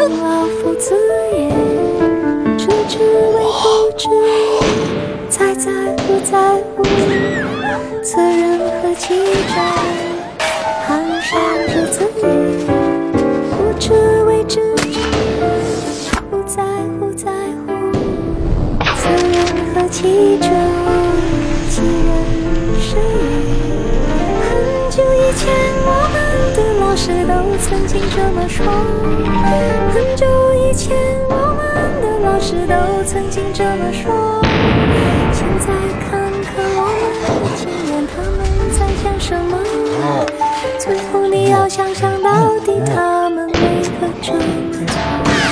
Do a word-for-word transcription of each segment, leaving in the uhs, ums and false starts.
老夫子也，知之为不知，在在不在乎，此人何其哉？寒山之子也，不知为知之，不在乎在乎，此人何其哉？其人是也。很久以前，我们的老师都曾经这么说。很久以前，我们的老师都曾经这么说。现在看看我们的青年，他们在讲什么？最后你要想想，到底他们为何这么做？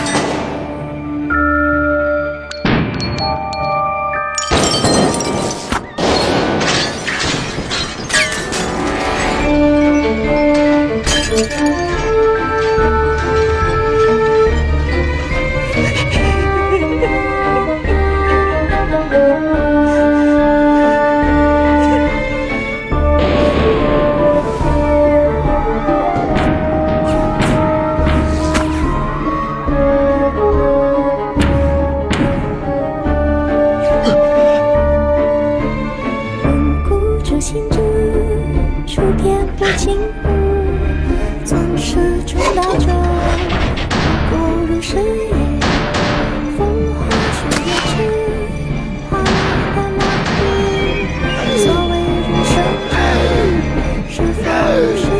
心知处遍不惊呼，总是中道者，不如是也。风花雪月之，花来马虎。所谓人生之，是否如是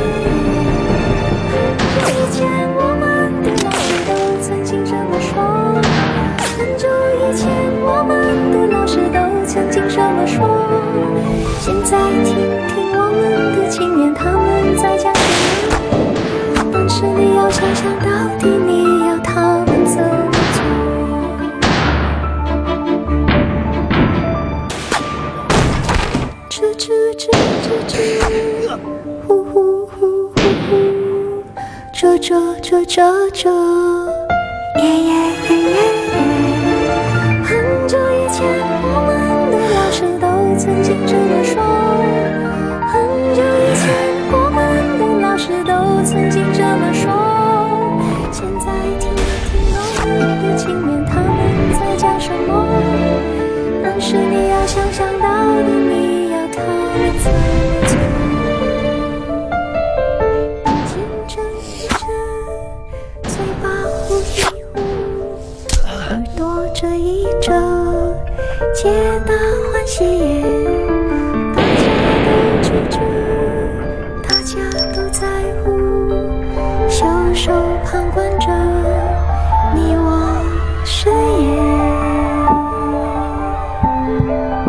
也？以前我们的老师都曾经这么说，很久以前我们的老师都曾经这么说。现在听听我们的青年，他们在讲什么？但是你要想想，到底你要他们怎么做？吱吱吱吱吱，呼呼呼呼呼，这这这这这，耶耶耶耶耶。很久以前，我们的老师都曾经这么说。很久以前，我们的老师都曾经这么说。现在听听我们的青年，他们在讲什么？但是你要想想，到底你要他们怎么做？眼睛睁一睁，嘴巴呼一呼，耳朵遮一遮，皆大欢喜也。大家都在乎，袖手旁观着你我是也。